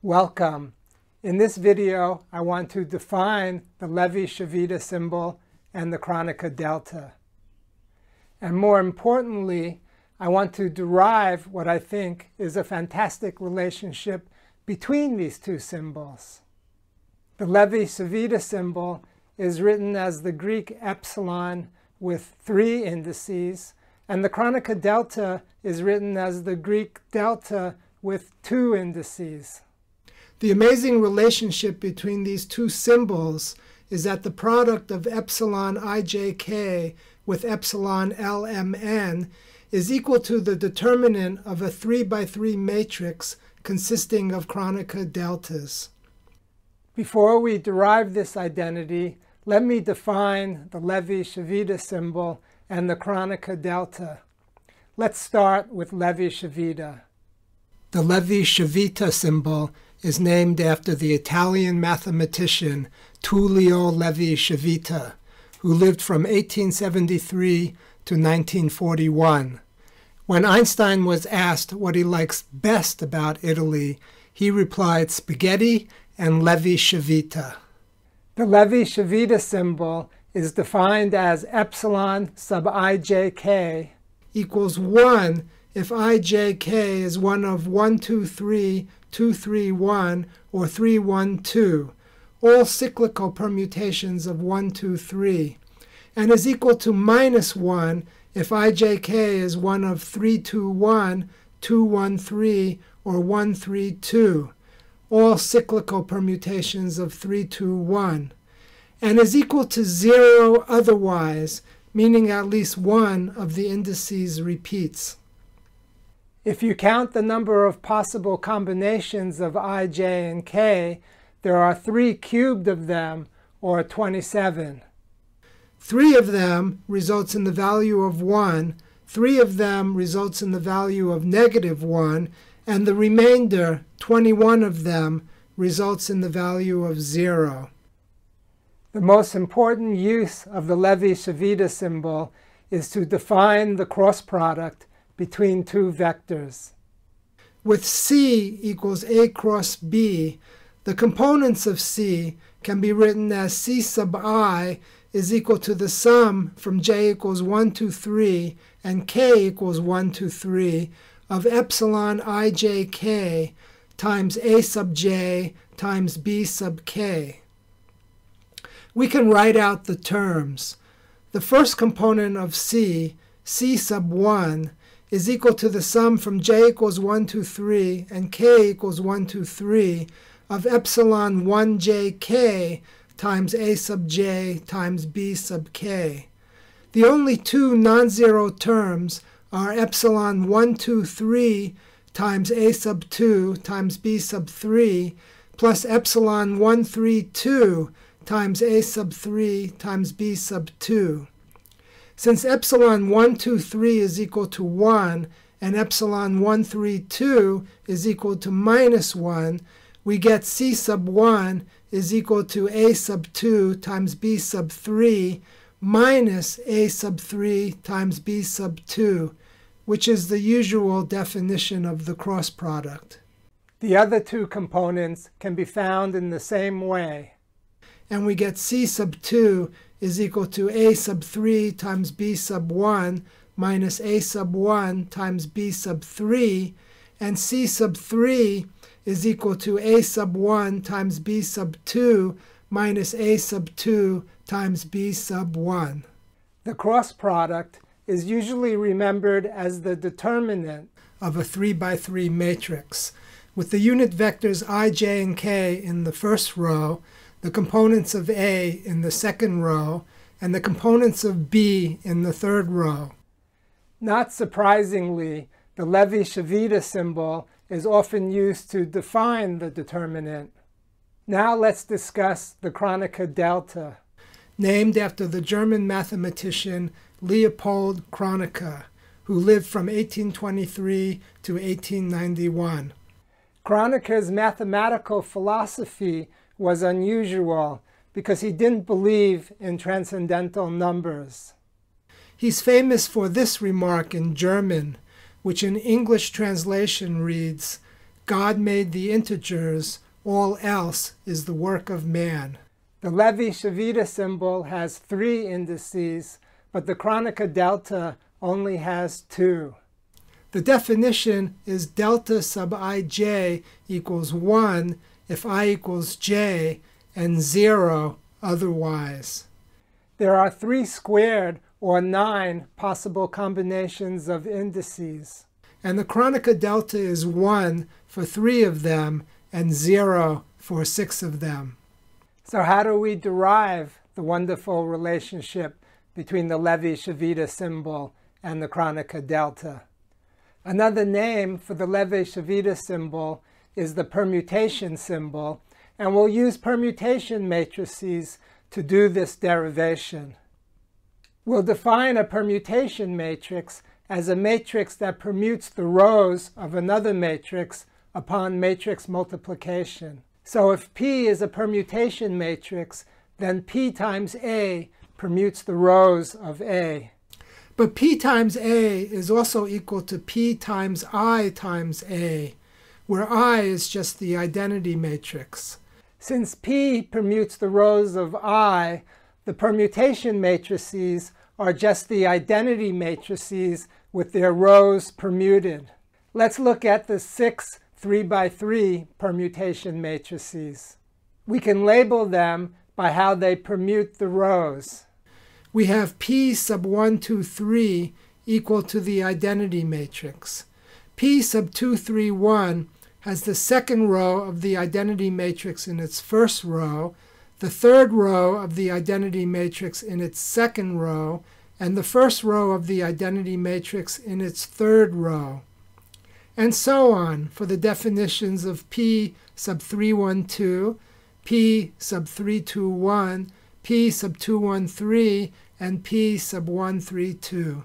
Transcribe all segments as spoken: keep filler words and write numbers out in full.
Welcome. In this video, I want to define the Levi-Civita symbol and the Kronecker delta. And more importantly, I want to derive what I think is a fantastic relationship between these two symbols. The Levi-Civita symbol is written as the Greek epsilon with three indices, and the Kronecker delta is written as the Greek delta with two indices. The amazing relationship between these two symbols is that the product of epsilon ijk with epsilon lmn is equal to the determinant of a three by three matrix consisting of Kronecker deltas. Before we derive this identity, let me define the Levi-Civita symbol and the Kronecker delta. Let's start with Levi-Civita. The Levi-Civita symbol is named after the Italian mathematician Tullio Levi-Civita, who lived from eighteen seventy-three to nineteen forty-one. When Einstein was asked what he likes best about Italy, he replied spaghetti and Levi-Civita. The Levi-Civita symbol is defined as epsilon sub ijk equals one if ijk is one of one, two, three, two, three, one, or three, one, two, all cyclical permutations of one, two, three, and is equal to minus one if ijk is one of three, two, one, two, one, three, or one, three, two, all cyclical permutations of three, two, one, and is equal to zero otherwise, meaning at least one of the indices repeats. If you count the number of possible combinations of I, j, and k, there are three cubed of them, or twenty-seven. Three of them results in the value of one, three of them results in the value of negative one, and the remainder, twenty-one of them, results in the value of zero. The most important use of the Levi-Civita symbol is to define the cross product between two vectors. With C equals A cross B, the components of C can be written as C sub I is equal to the sum from j equals one, two, three and k equals one, two, three of epsilon ijk times A sub j times B sub k. We can write out the terms. The first component of C, C sub one, is equal to the sum from j equals one, two, three and k equals one, two, three of epsilon one j k times A sub j times B sub k. The only two non-zero terms are epsilon one, two, three times A sub two times B sub three plus epsilon one, three, two times A sub three times B sub two. Since epsilon one, two, three is equal to one and epsilon one, three, two is equal to minus one, we get C sub one is equal to A sub two times B sub three minus A sub three times B sub two, which is the usual definition of the cross product. The other two components can be found in the same way. And we get C sub two is equal to A sub three times B sub one minus A sub one times B sub three, and C sub three is equal to A sub one times B sub two minus A sub two times B sub one. The cross product is usually remembered as the determinant of a three by three matrix, with the unit vectors I, j, and k in the first row, the components of A in the second row, and the components of B in the third row. Not surprisingly, the Levi-Civita symbol is often used to define the determinant. Now let's discuss the Kronecker delta, named after the German mathematician Leopold Kronecker, who lived from eighteen twenty-three to eighteen ninety-one. Kronecker's mathematical philosophy was unusual because he didn't believe in transcendental numbers. He's famous for this remark in German, which in English translation reads, God made the integers, all else is the work of man. The Levi-Civita symbol has three indices, but the Kronecker delta only has two. The definition is delta sub ij equals one if I equals j and zero otherwise. There are three squared, or nine, possible combinations of indices. And the Kronecker delta is one for three of them and zero for six of them. So how do we derive the wonderful relationship between the Levi-Civita symbol and the Kronecker delta? Another name for the Levi-Civita symbol is the permutation symbol, and we'll use permutation matrices to do this derivation. We'll define a permutation matrix as a matrix that permutes the rows of another matrix upon matrix multiplication. So if P is a permutation matrix, then P times A permutes the rows of A. But P times A is also equal to P times I times A, where I is just the identity matrix. Since P permutes the rows of I, the permutation matrices are just the identity matrices with their rows permuted. Let's look at the six three by three permutation matrices. We can label them by how they permute the rows. We have P sub one, two, three equal to the identity matrix. P sub two, three, one has the second row of the identity matrix in its first row, the third row of the identity matrix in its second row, and the first row of the identity matrix in its third row. And so on for the definitions of P sub three, one, two, P sub three, two, one, P sub two, one, three, and P sub one, three, two.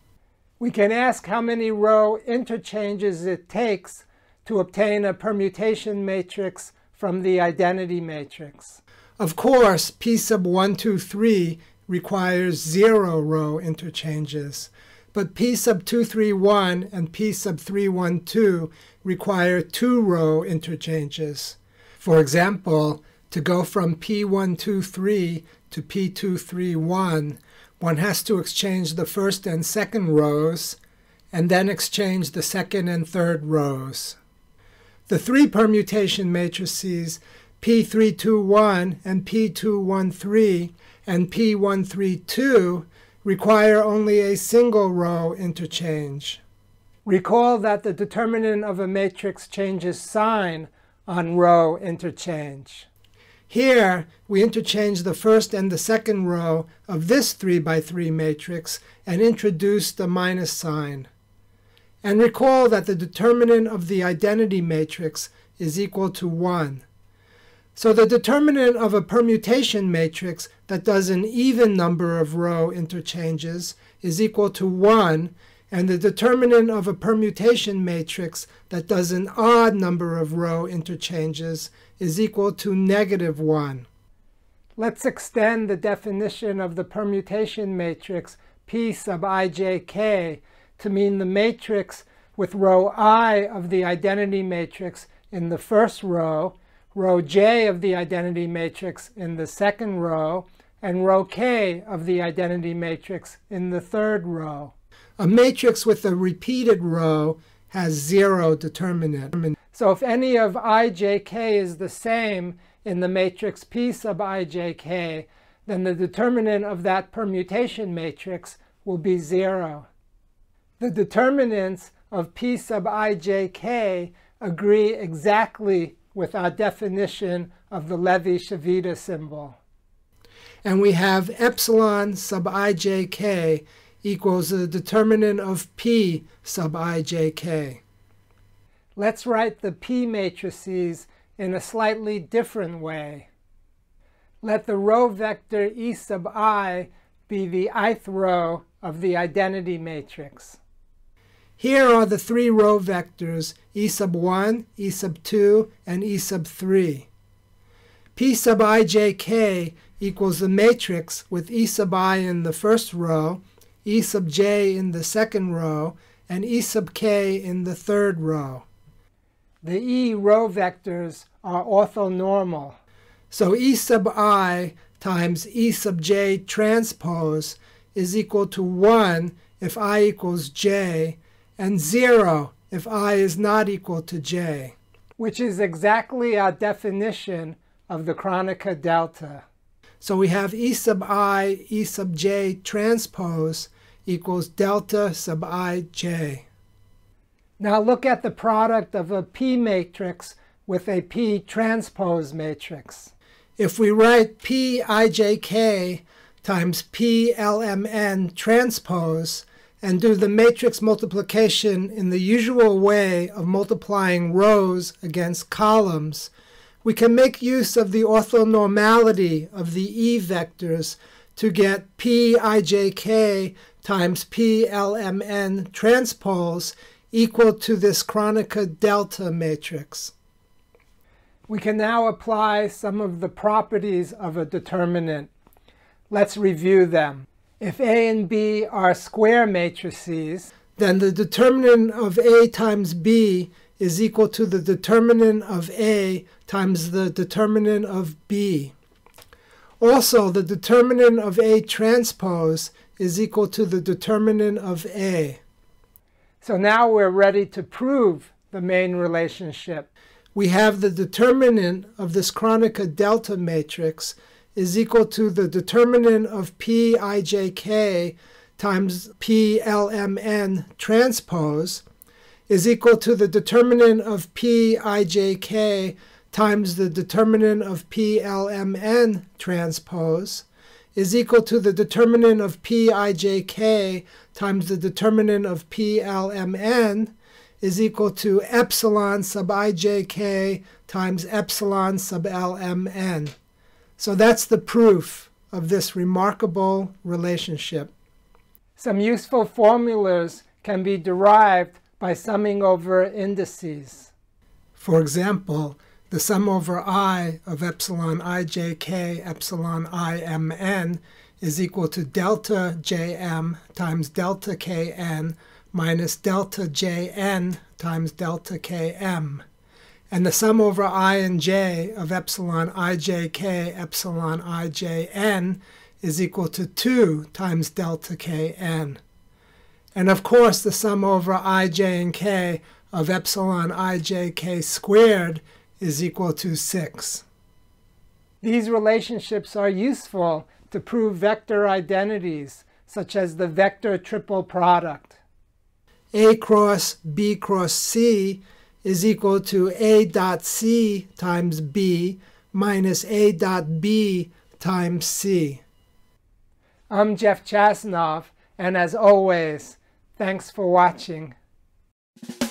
We can ask how many row interchanges it takes to obtain a permutation matrix from the identity matrix. Of course, P sub one, two, three requires zero row interchanges, but P sub two, three, one and P sub three, one, two require two row interchanges. For example, to go from P one, two, three to P two, three, one, one has to exchange the first and second rows, and then exchange the second and third rows. The three permutation matrices P three, two, one and P two, one, three and P one, three, two require only a single row interchange. Recall that the determinant of a matrix changes sign on row interchange. Here, we interchange the first and the second row of this three by three matrix and introduce the minus sign. And recall that the determinant of the identity matrix is equal to one. So the determinant of a permutation matrix that does an even number of row interchanges is equal to one, and the determinant of a permutation matrix that does an odd number of row interchanges is equal to negative one. Let's extend the definition of the permutation matrix P sub ijk to mean the matrix with row I of the identity matrix in the first row, row j of the identity matrix in the second row, and row k of the identity matrix in the third row. A matrix with a repeated row has zero determinant. So if any of ijk is the same in the matrix P sub ijk, then the determinant of that permutation matrix will be zero. The determinants of P sub ijk agree exactly with our definition of the Levi-Civita symbol. And we have epsilon sub ijk equals the determinant of P sub ijk. Let's write the P matrices in a slightly different way. Let the row vector E sub I be the ith row of the identity matrix. Here are the three row vectors E sub one, E sub two, and E sub three. P sub ijk equals the matrix with E sub I in the first row, E sub j in the second row, and E sub k in the third row. the E row vectors are orthonormal. So E sub I times E sub j transpose is equal to one if I equals j, and zero if I is not equal to j. Which is exactly our definition of the Kronecker delta. So we have E sub I, E sub j transpose equals delta sub ij. Now look at the product of a P matrix with a P transpose matrix. If we write Pijk times P L M N transpose and do the matrix multiplication in the usual way of multiplying rows against columns, we can make use of the orthonormality of the E vectors to get Pijk times P L M N transpose equal to this Kronecker delta matrix. We can now apply some of the properties of a determinant. Let's review them. If A and B are square matrices, then the determinant of A times B is equal to the determinant of A times the determinant of B. Also, the determinant of A transpose is equal to the determinant of A. So now we're ready to prove the main relationship. We have the determinant of this Kronecker delta matrix is equal to the determinant of Pijk times P L M N transpose is equal to the determinant of Pijk times the determinant of P L M N transpose is equal to the determinant of Pijk times the determinant of P L M N is equal to epsilon sub ijk times epsilon sub L M N. So that's the proof of this remarkable relationship. Some useful formulas can be derived by summing over indices. For example, the sum over I of epsilon ijk epsilon imn is equal to delta jm times delta kn minus delta jn times delta km. And the sum over I and j of epsilon ijk epsilon ijn is equal to two times delta kn. And of course, the sum over ij and k of epsilon ijk squared is equal to six. These relationships are useful to prove vector identities, such as the vector triple product. A cross B cross C is equal to A dot C times B minus A dot B times C. I'm Jeff Chasnov, and as always, thanks for watching.